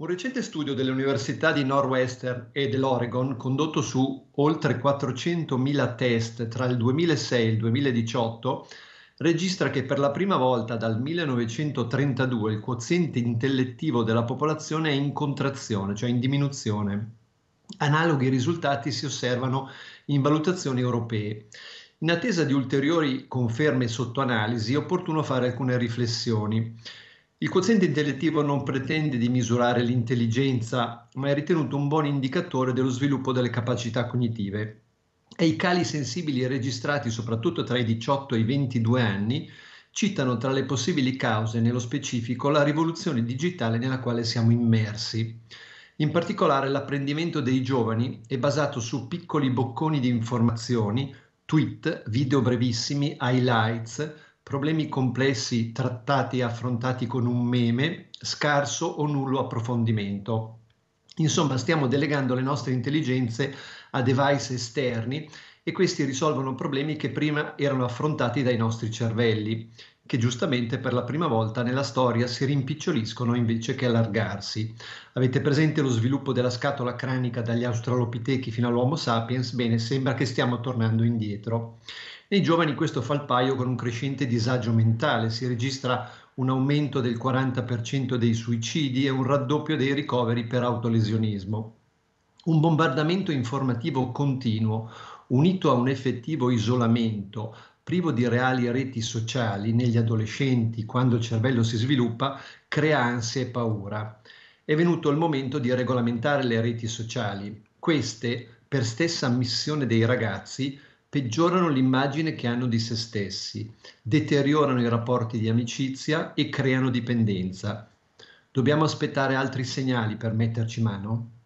Un recente studio delle università di Northwestern e dell'Oregon, condotto su oltre 400.000 test tra il 2006 e il 2018, registra che per la prima volta dal 1932 il quoziente intellettivo della popolazione è in contrazione, cioè in diminuzione. Analoghi risultati si osservano in valutazioni europee. In attesa di ulteriori conferme sotto analisi, è opportuno fare alcune riflessioni. Il quoziente intellettivo non pretende di misurare l'intelligenza, ma è ritenuto un buon indicatore dello sviluppo delle capacità cognitive. E i cali sensibili registrati soprattutto tra i 18 e i 22 anni citano tra le possibili cause, nello specifico, la rivoluzione digitale nella quale siamo immersi. In particolare, l'apprendimento dei giovani è basato su piccoli bocconi di informazioni, tweet, video brevissimi, highlights, problemi complessi trattati e affrontati con un meme, scarso o nullo approfondimento. Insomma, stiamo delegando le nostre intelligenze a device esterni e questi risolvono problemi che prima erano affrontati dai nostri cervelli, che giustamente per la prima volta nella storia si rimpiccioliscono invece che allargarsi. Avete presente lo sviluppo della scatola cranica dagli australopitechi fino all'Homo sapiens? Bene, sembra che stiamo tornando indietro. Nei giovani questo fa il paio con un crescente disagio mentale, si registra un aumento del 40% dei suicidi e un raddoppio dei ricoveri per autolesionismo. Un bombardamento informativo continuo, unito a un effettivo isolamento, privo di reali reti sociali negli adolescenti quando il cervello si sviluppa, crea ansia e paura. È venuto il momento di regolamentare le reti sociali. Queste, per stessa ammissione dei ragazzi, peggiorano l'immagine che hanno di se stessi, deteriorano i rapporti di amicizia e creano dipendenza. Dobbiamo aspettare altri segnali per metterci mano?